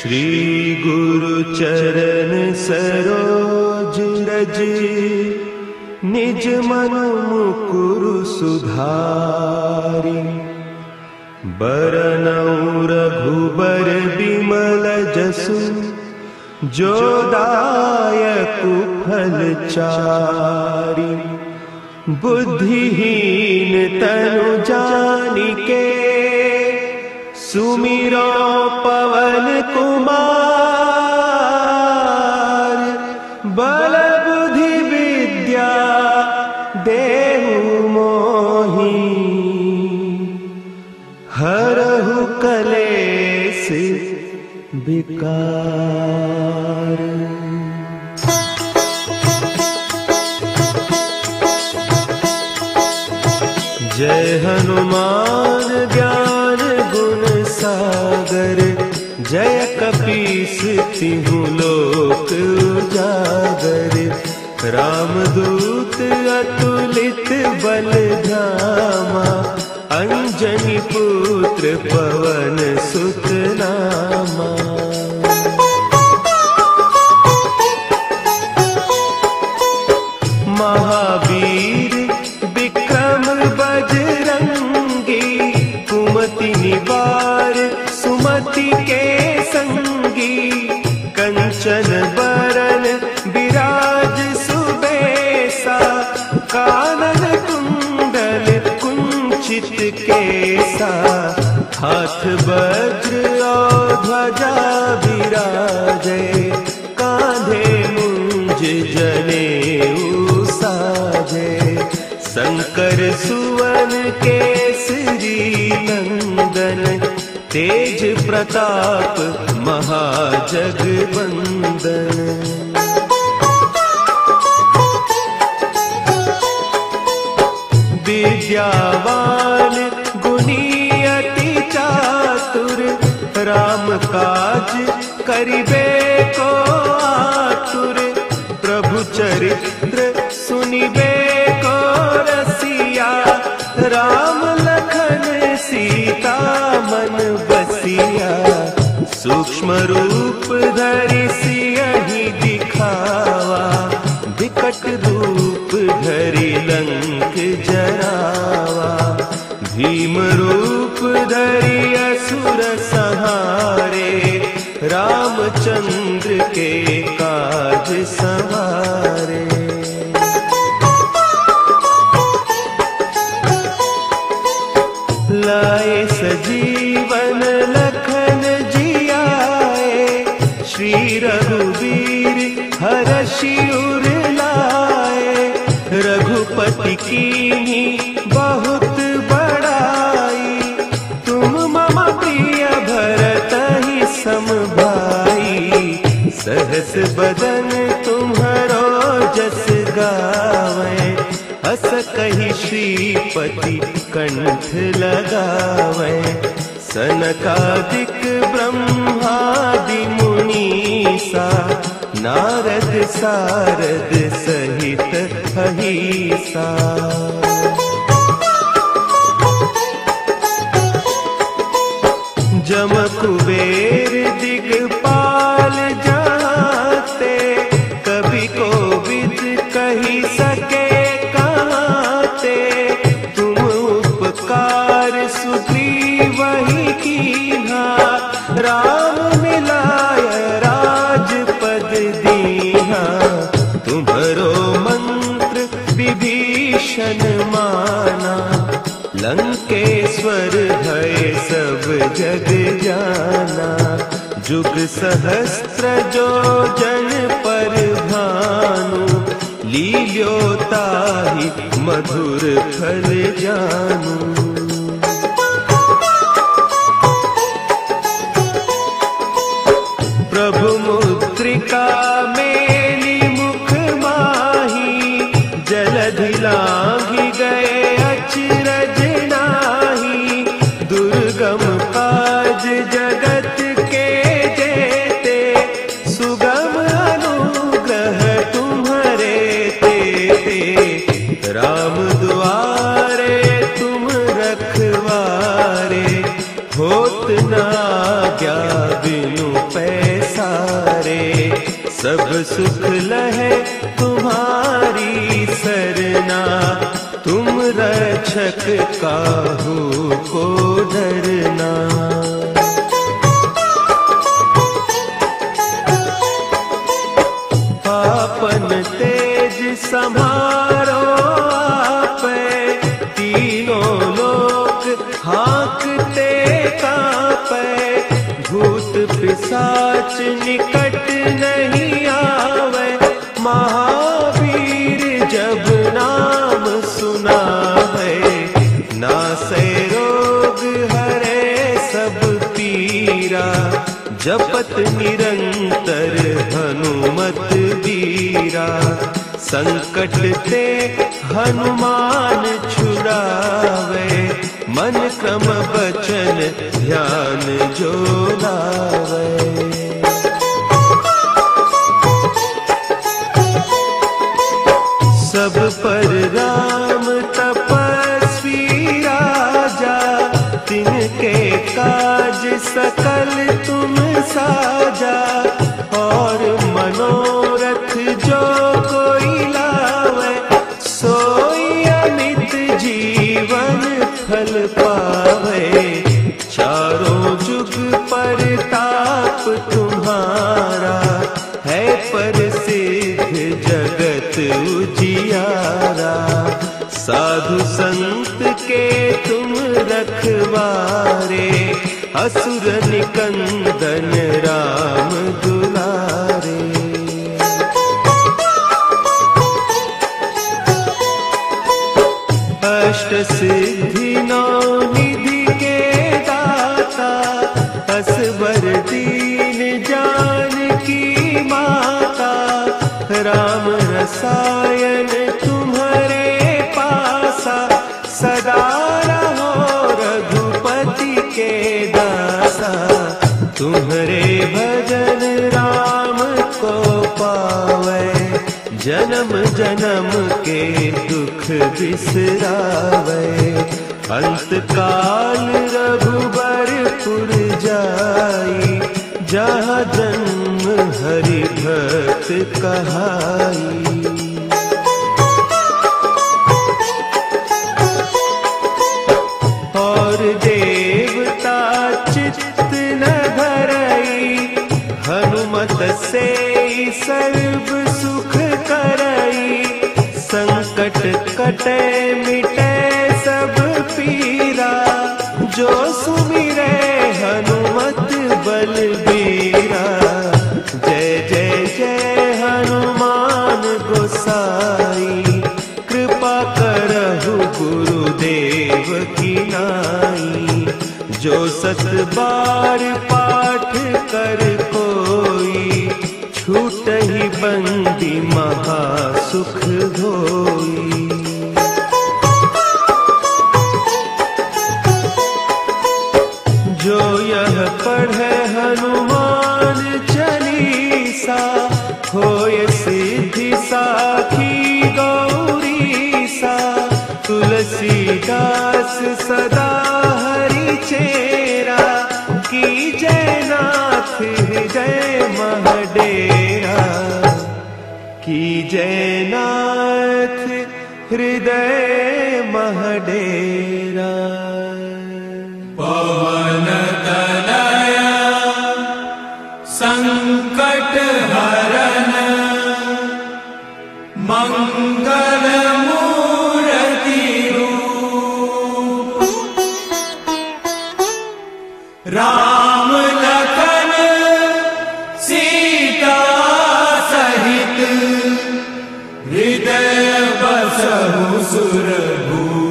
श्री गुरु चरण सरोज रज, निज मन मुकुरु सुधारि। बरनउँ रघुबर बिमल जसु, जो दायकु फल चारि। बुद्धिहीन तनु जानिके, सुमिरो पवन कुमार। बल बुद्धि विद्या देहु मोहि, हरहु कलेस विकार। जय हनुमान ज्ञान गुण सागर, जय कपीस तिहु लोक उजागर। रामदूत अतुलित बल धामा, अंजनी पुत्र पवन सुत नामा। महावीर विक्रम बजरंगी, कुमति निवार सुमति के संगी। कंचन बरन विराज सुबेसा, कानन कुंडल कुंचित केसा। हाथ वज्र और ध्वजा विराजे, कांधे मुंज जनेऊ साजे। शंकर सुवन केसरी नंदन, तेज प्रताप महाजगवंदन। विद्यावान गुणी अति चातुर, राम काज करिबे को आतुर। प्रभु चरित्र सुनिबे को रसिया, राम लखन सीता मन बसिया। सूक्ष्म रूप धरि सियहि दिखावा, विकट रूप धरि लंक जरावा। भीम रूप धरि असुर संहारे, रामचंद्र के काज सवारे। लाए सजीवन लखन जियाए, श्री रघुवीर हरषि उर लाए। रघुपति कीन्ही बहुत बड़ाई, तुम मम प्रिय भरतहि सम भाई। सहस बदन तुम्हरो जस गावै, हस कहि श्रीपति कंठ लगावै। सनकादिक ब्रह्मादि मुनीसा, नारद सारद सहित अहीसा। जम कुबेर दिगपाल जाते, कवि कोविद कहि सके कहते। तुम उपकार सुग्रीवहि कीन्हा, राम मिलाय राजपद दीन्हा। तुम्हरो मंत्र विभीषण माना, लंकेश्वर भय सब जग जाना। जुग सहस्त्र जो जन पर भानु, लील्योताहि मधुर फल जानू। प्रभु मुद्रिका मेली मुख माही, जलधि लांघि गए अचरज नाही। दुर्गम काज जगत के जेते, सुगम अनुग्रह तुम्हरे तेते। राम दुआरे तुम होत न आज्ञा बिनु पैसारे, सब सुख लहे तुम्हारी सरना, तुम रक्षक काहू को डरना। आपन तेज समारो आपे, तीनों लोक हाँकते कांपे, भूत पिशाच निकट नहीं आवे, महावीर जब नाम सुनावे, नासै रोग हरे सब पीरा, जपत निरंतर हनुमत बीरा, संकट ते हनुमान छुड़ावे, मन क्रम बचन ध्यान जो लावे। सब पर राम तपस्वी राजा, तिनके काज सकल तुम साजा, और मनोरथ जो कोई लावे, सोई अमित जीवन फल पावे, चारों जुग परताप तुम्हारा, है प्रसिद्ध जगत उजियारा, साधु संत के तुम रखवारे, असुर निकंदन राम दुलारे। अष्ट सिद्धि नौ निधि के दाता, असवर दीन जानकी माता, राम रसायन तुम्हारे पासा, सदा रहो रघुपति के दासा, तुम्हारे भजन राम को पावे, जन्म जन्म के दुख बिसरावे, अंत काल रघुबरपुर जाई, जहाँ जन्म हरि भक्त कहाई। और देवता चित्त न धरई, हनुमत से सर्व सुख करई, संकट कटे मिटे सब पीरा, जो सुमिरे हनुमत बलबीरा, जय जय जय हनुमान गोसाई, कृपा करहु गुरुदेव की नाई, जो सत बार पाठ कर कोई, छूटहि बंदी महासुख होई। जो यह पढ़े हनुमान चालीसा, होय सिद्धि साखी गौरीसा, तुलसीदास सदा हरि चेरा, की जय नाथ हृदय महडेरा, की जय नाथ हृदय महडेरा। पवन तनया संकट हरन, मंगल मूर्ति रूप, राम लखन सीता सहित, हृदय बसहु सुरभूप।